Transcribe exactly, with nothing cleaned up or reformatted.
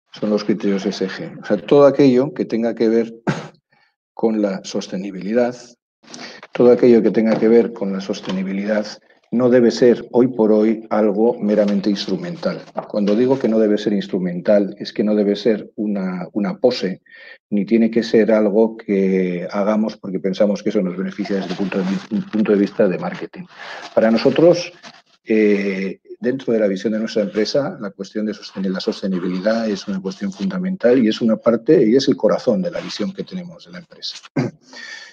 son los criterios E S G. O sea, todo aquello que tenga que ver con la sostenibilidad, todo aquello que tenga que ver con la sostenibilidad no debe ser hoy por hoy algo meramente instrumental. Cuando digo que no debe ser instrumental, es que no debe ser una, una pose, ni tiene que ser algo que hagamos porque pensamos que eso nos beneficia desde el punto de, un punto de vista de marketing. Para nosotros, eh, dentro de la visión de nuestra empresa, la cuestión de sostener la sostenibilidad es una cuestión fundamental y es una parte y es el corazón de la visión que tenemos de la empresa.